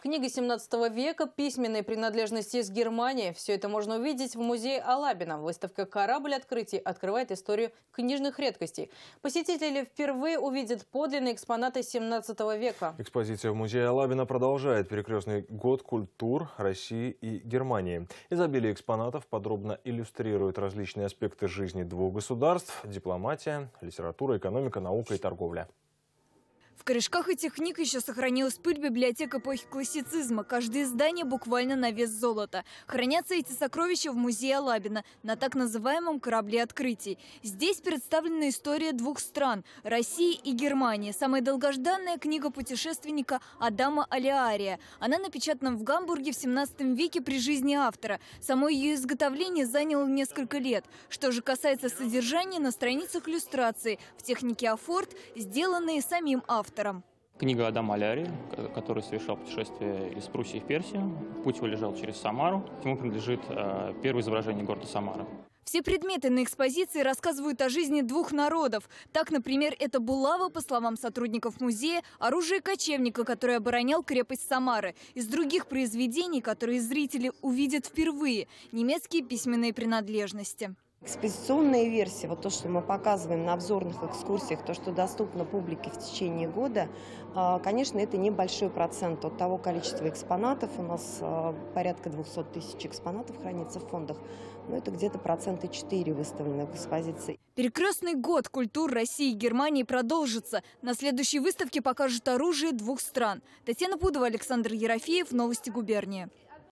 Книга 17 века, письменные принадлежности из Германии. Все это можно увидеть в музее Алабино. Выставка «Корабль открытий» открывает историю книжных редкостей. Посетители впервые увидят подлинные экспонаты 17 века. Экспозиция в музее Алабино продолжает перекрестный год культур России и Германии. Изобилие экспонатов подробно иллюстрирует различные аспекты жизни двух государств – дипломатия, литература, экономика, наука и торговля. В корешках этих книг еще сохранилась пыль библиотек эпохи классицизма. Каждое издание буквально на вес золота. Хранятся эти сокровища в музее Алабино на так называемом «Корабле открытий». Здесь представлена история двух стран – России и Германии. Самая долгожданная книга путешественника Адама Алиария. Она напечатана в Гамбурге в 17 веке при жизни автора. Само ее изготовление заняло несколько лет. Что же касается содержания, на страницах иллюстрации в технике афорт, сделанные самим автором. Книга Адама Алиария, который совершал путешествие из Пруссии в Персию. Путь его лежал через Самару. Ему принадлежит первое изображение города Самара. Все предметы на экспозиции рассказывают о жизни двух народов. Так, например, это булава, по словам сотрудников музея, оружие кочевника, который оборонял крепость Самары. Из других произведений, которые зрители увидят впервые, немецкие письменные принадлежности. Экспозиционная версия, вот то, что мы показываем на обзорных экскурсиях, то, что доступно публике в течение года, конечно, это небольшой процент от того количества экспонатов. У нас порядка 200 тысяч экспонатов хранится в фондах, но это где-то 4% выставленных в экспозиции. Перекрестный год культур России и Германии продолжится. На следующей выставке покажут оружие двух стран. Татьяна Пудова, Александр Ерофеев, Новости губернии.